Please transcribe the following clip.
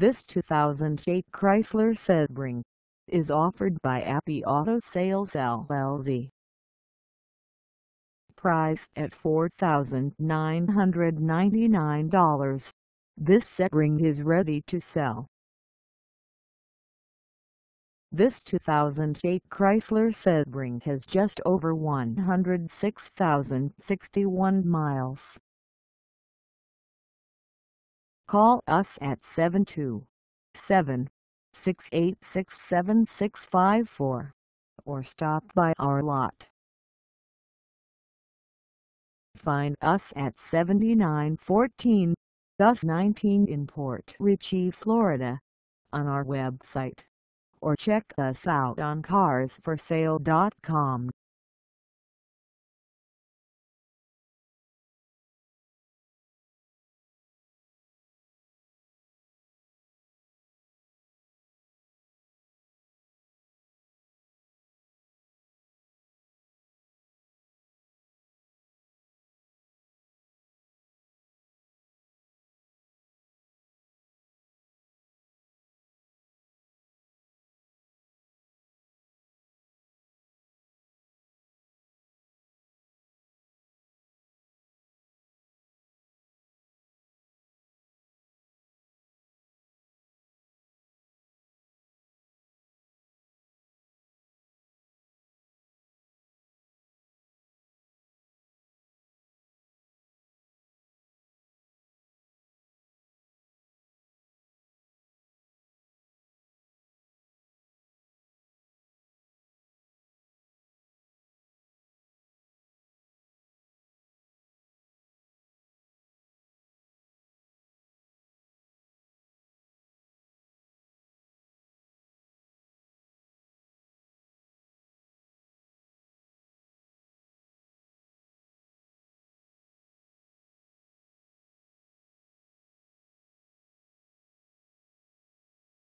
This 2008 Chrysler Sebring is offered by Abbey Auto Sales LLC. Priced at $4,999, this Sebring is ready to sell. This 2008 Chrysler Sebring has just over 106,061 miles. Call us at 727-686-7654 or stop by our lot. Find us at 7914 US 19 in Port Richey, Florida, on our website, or check us out on carsforsale.com.